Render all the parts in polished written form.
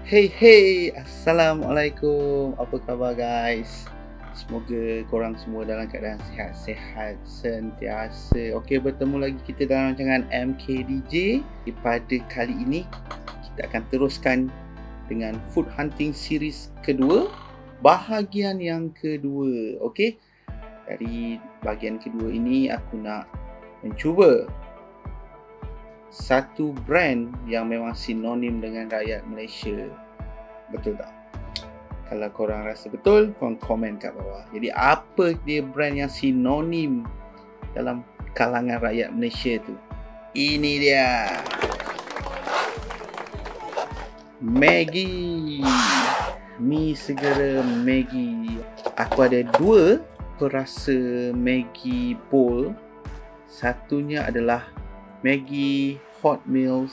Hey, Assalamualaikum. Apa khabar guys? Semoga korang semua dalam keadaan sihat-sihat sentiasa. Okey, bertemu lagi kita dalam rancangan MKDJ. Pada kali ini kita akan teruskan dengan food hunting series kedua, bahagian yang kedua. Okey. Dari bahagian kedua ini aku nak mencuba satu brand yang memang sinonim dengan rakyat Malaysia. Betul tak? Kalau korang rasa betul, korang komen kat bawah. Jadi apa dia brand yang sinonim dalam kalangan rakyat Malaysia tu? Ini dia, Maggi. Mi segera Maggi. Aku ada dua perasa Maggi bowl. Satunya adalah Maggi Hot Meals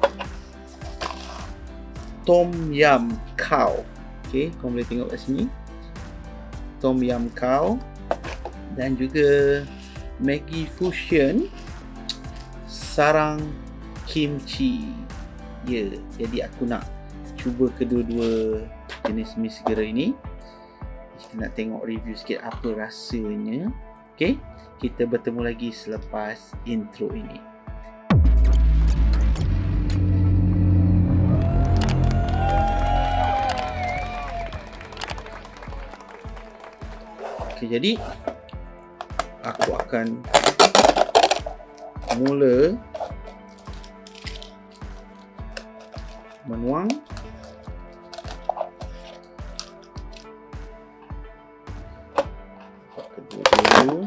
Tom Yum Cow. Okey, kau boleh tengok kat sini. Tom Yum Cow. Dan juga Maggi Fusion Sarang Kimchi. Ya, jadi aku nak cuba kedua-dua jenis mi segera ini. Kita nak tengok review sikit apa rasanya. Okey, kita bertemu lagi selepas intro ini. Okay, jadi aku akan mula menuang kedua dulu.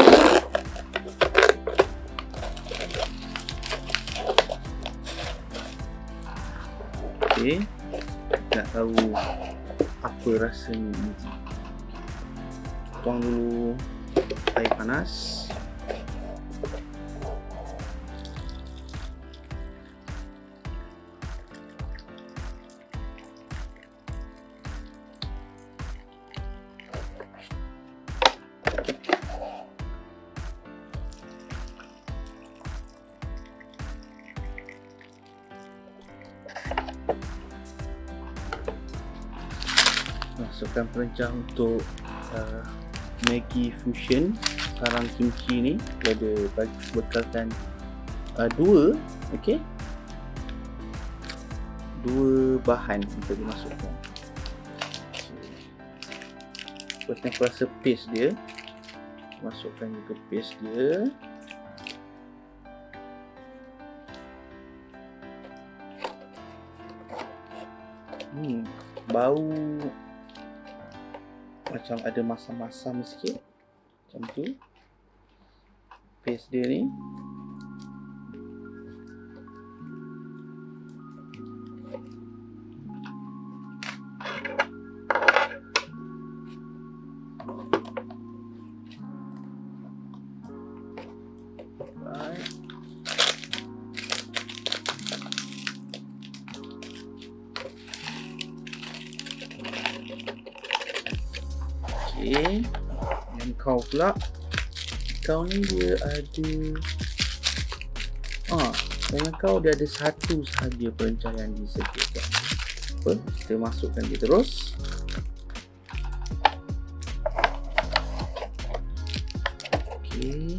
Okay, nak tahu apa rasanya nanti. Tuang dulu air panas. Masukkan perencah untuk Maggi Fusion Sarang Kimchi ni. Dia ada bekalkan dua, okey, dua bahan untuk dimasukkan. Lepas ni aku rasa paste dia, masukkan juga paste dia. Bau macam ada masam-masam sikit, macam tu paste dia ni. Okay, yang kau pula, kau ni dia ada dengan kau dia ada satu sahaja perencah yang disediakan. Apa? Kita masukkan dia terus. Okay,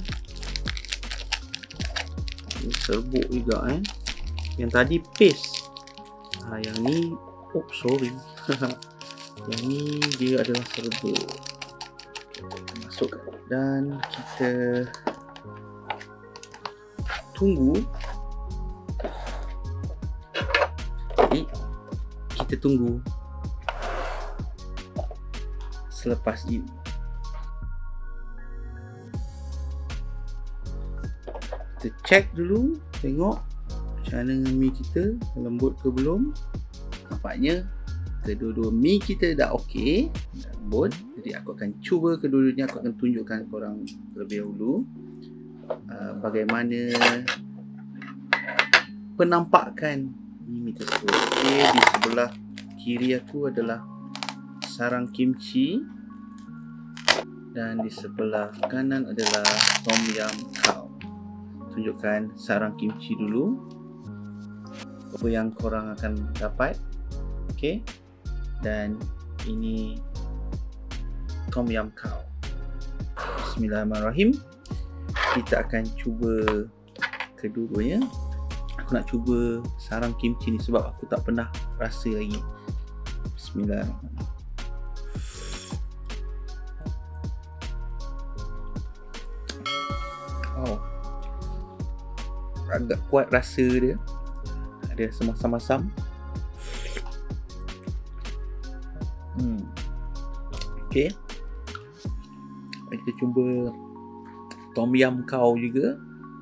ini serbuk juga Yang tadi paste, yang ni sorry yang ni dia adalah serbuk. Masukkan dan kita tunggu. Jadi kita tunggu selepas ini. Kita check dulu, tengok macam mana mi kita, lembut ke belum. Nampaknya kedua-dua mi kita dah okey, dah lembut. Jadi aku akan cuba kedua-duanya. Aku akan tunjukkan korang terlebih dahulu bagaimana penampakan mi tersebut. Okey, di sebelah kiri aku adalah sarang kimchi dan di sebelah kanan adalah tom yum cow. Tunjukkan sarang kimchi dulu, apa yang korang akan dapat. Okay, dan ini tom yum cow. Bismillahirrahmanirrahim. Kita akan cuba kedua-duanya. Aku nak cuba sarang kimchi ni sebab aku tak pernah rasa lagi. Bismillahirrahmanirrahim. Oh, agak kuat rasa dia. Ada masam-masam. Okay, kita cuba tom yum cow juga.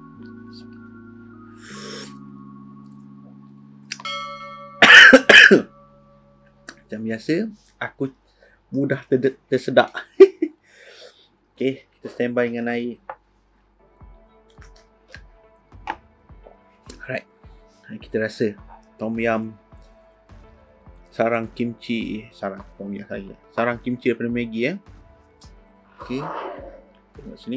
Macam biasa, aku mudah tersedak. Okay, kita standby dengan air. Alright, kita rasa tom yum sarang kimchi sarang kimchi daripada Maggi ya. Okey. Tengok sini.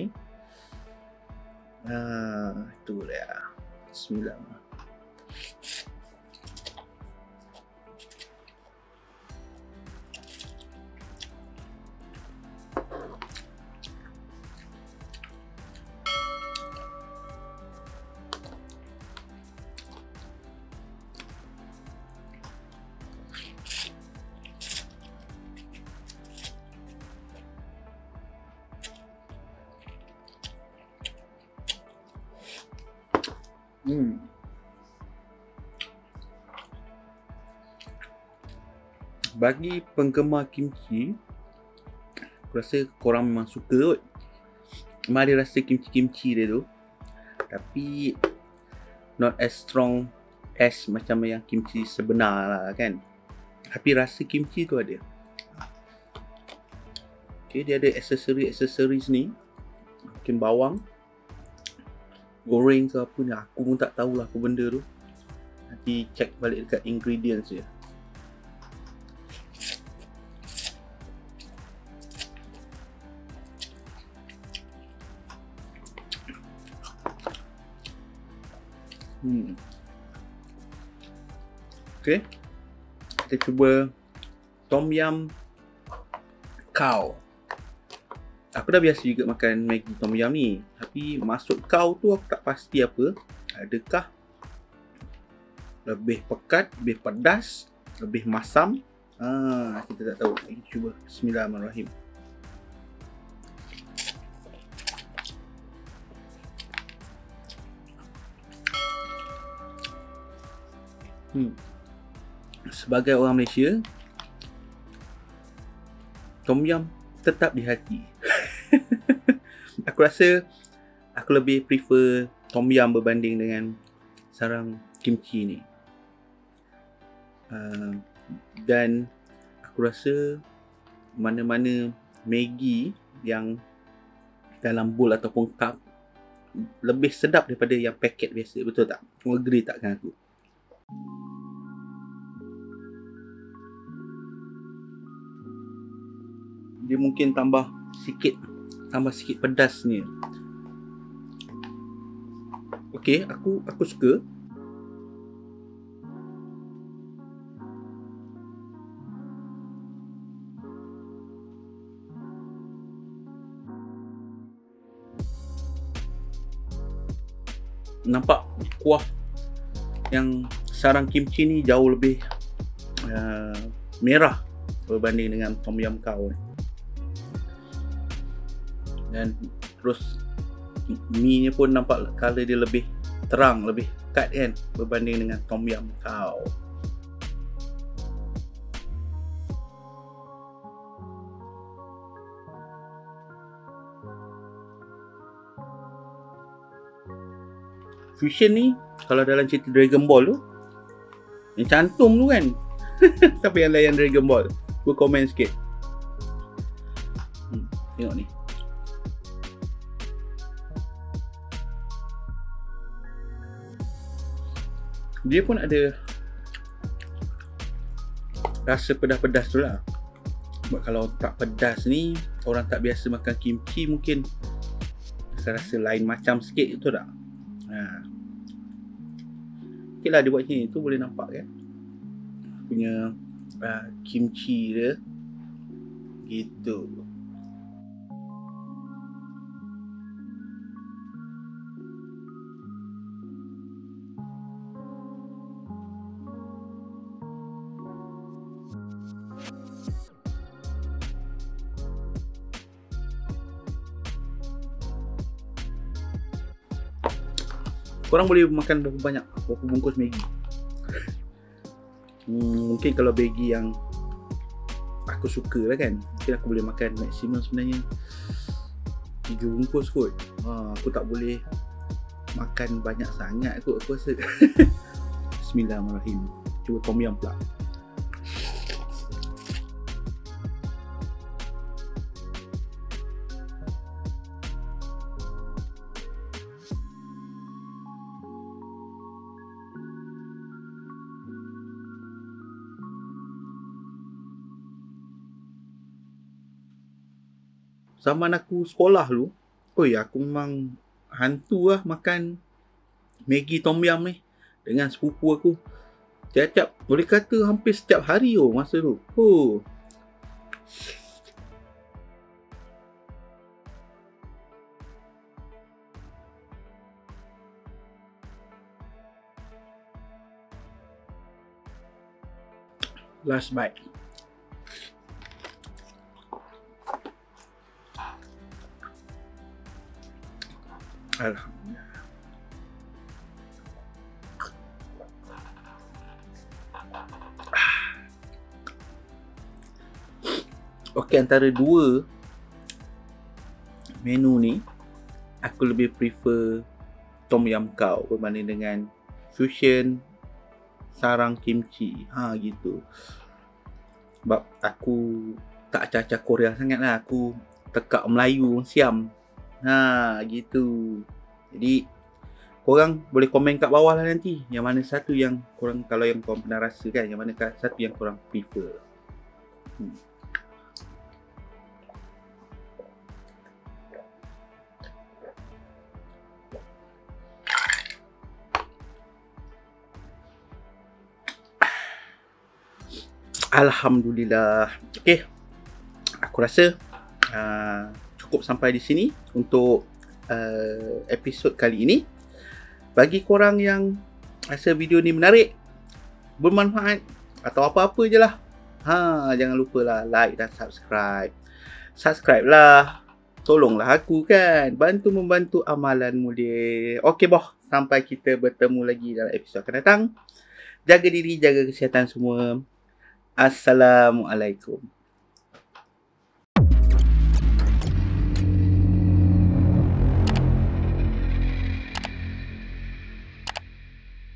Itu dia. Bismillah. Bagi penggemar kimchi, aku rasa korang memang suka kot. Memang ada rasa kimchi-kimchi dia tu, tapi not as strong as macam yang kimchi sebenar lah kan. Tapi rasa kimchi tu ada. Okay, dia ada aksesoris ni. Mungkin bawang goreng ke apa ni, aku pun tak tahulah apa benda tu. Nanti check balik dekat ingredients je. Okay, kita cuba tom yum cow. Aku dah biasa juga makan Maggi tom yum ni, tapi maksud cow tu aku tak pasti apa. Adakah lebih pekat, lebih pedas, lebih masam? Kita tak tahu. Kita cuba. Bismillahirrahmanirrahim. Sebagai orang Malaysia, tom yum tetap di hati. Aku rasa aku lebih prefer tom yum berbanding dengan sarang kimchi ni. Dan aku rasa mana-mana Maggi yang dalam bowl ataupun cup lebih sedap daripada yang paket biasa. Betul tak? Kau agree tak dengan aku? Dia mungkin tambah sikit pedas ni. Okey, aku suka. Nampak kuah yang sarang kimchi ni jauh lebih merah berbanding dengan tom yum cow ni. Dan terus mie ni pun nampak color dia lebih terang, lebih pekat kan berbanding dengan tom yum cow. Fusion ni kalau dalam cerita Dragon Ball tu, yang cantum tu kan. Siapa yang layan Dragon Ball? Gua komen sikit. Tengok ni. Dia pun ada rasa pedas-pedas tu lah. Sebab kalau tak pedas ni, orang tak biasa makan kimchi mungkin rasa lain macam sikit, tu tak? Okay lah, dia buat macam ni tu boleh nampak kan punya kimchi dia. Gitu. Korang boleh makan berapa banyak? Berapa bungkus Maggi? Mungkin kalau Maggi yang aku suka lah kan, mungkin aku boleh makan maksimum sebenarnya 3 bungkus kot. Aku tak boleh makan banyak sangat kot aku rasa. Bismillahirrahmanirrahim. Cuba tom yum pula. Zaman aku sekolah dulu, aku memang hantu lah makan Maggi tom yum ni dengan sepupu aku. Tiap-tiap, boleh kata hampir setiap hari masa tu. Last bite. Alhamdulillah. Okey, antara dua menu ni, aku lebih prefer tom yum cow berbanding dengan fusion sarang kimchi. Gitu. Sebab aku tak acah-acah Korea sangat lah. Aku tekak Melayu siam. Gitu. Jadi korang boleh komen kat bawah lah nanti yang mana satu yang korang, kalau yang korang pernah rasa kan, yang mana satu yang korang prefer. Alhamdulillah. Okey, aku rasa cukup sampai di sini untuk episod kali ini. Bagi korang yang rasa video ni menarik, bermanfaat atau apa-apa je lah, jangan lupa lah like dan subscribe. Subscribe lah, tolonglah aku kan, membantu amalanmu dia. Okey boh, sampai kita bertemu lagi dalam episod akan datang. Jaga diri, jaga kesihatan semua. Assalamualaikum.